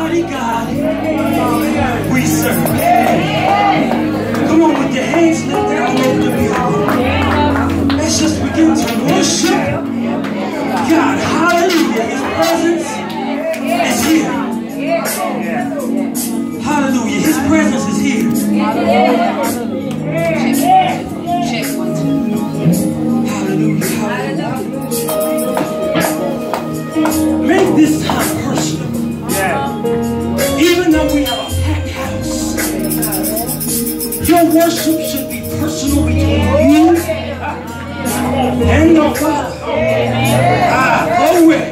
mighty God we serve. Come on, with your hands lifted all over the building. Let's just begin to worship God. Hallelujah. His presence is here. Hallelujah. His presence is here. Hallelujah. Hallelujah. Make this time personal. Even though we have a packed house, your worship should be personal between you and your Father. Glory.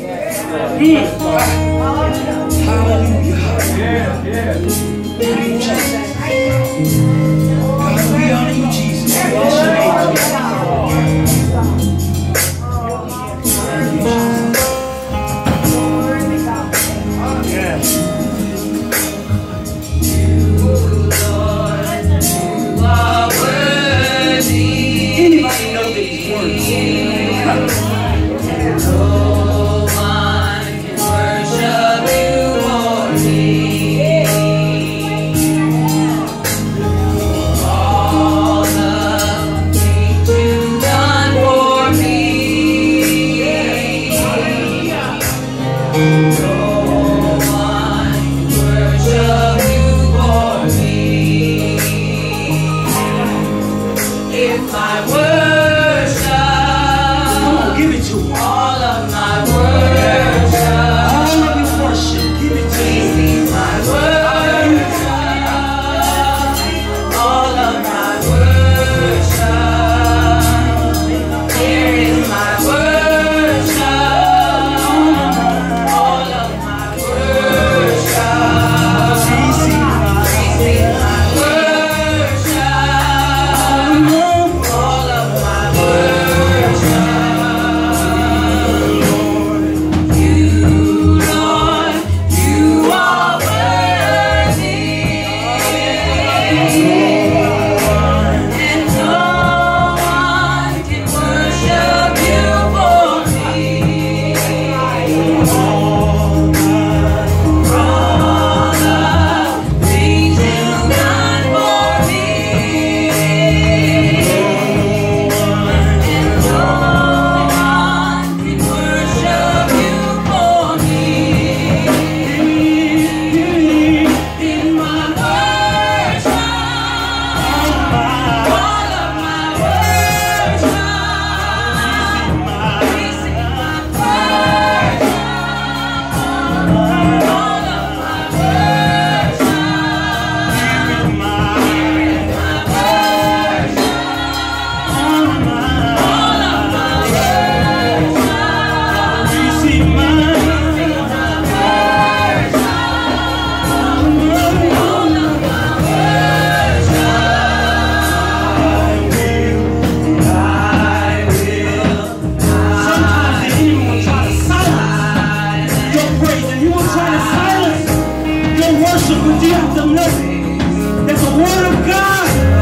Hallelujah. Thank you, Jesus. God, we honor you, Jesus. Bless your name, Jesus. Anybody know these words?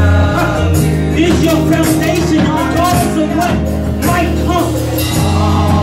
Foundation, regardless of what might come.